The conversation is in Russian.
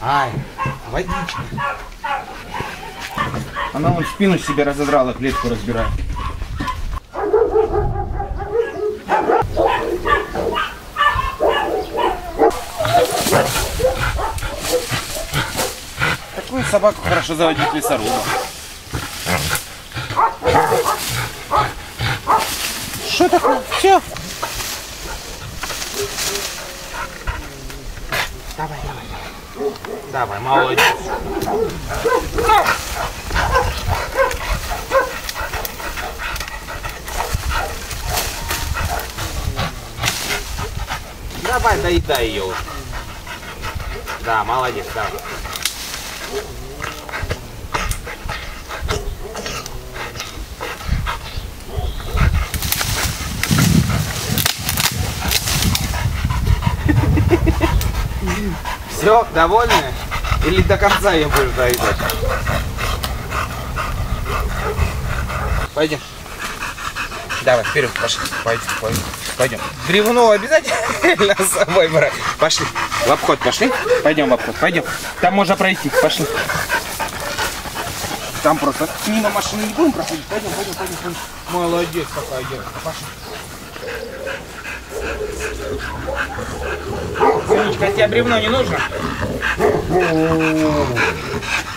Ай, водичка. Она вон спину себе разодрала, клетку разбирает. Такую собаку хорошо заводить лесоруба. Что такое? Все. Давай, давай. Давай, молодец. Давай, доедай ее уже. Да, молодец, давай. Все, довольны? Или до конца ее будешь доедать? Пойдем. Давай, вперед, пошли. Пойдем. Бревно обязательно с собой брать. Пошли. В обход пошли. Пойдем в обход. Пойдем. Там можно пройти. Пошли. Там просто мимо машины не будем проходить. Пойдем. Молодец какая девушка. Пошли. Сонечка, а тебе бревно не нужно?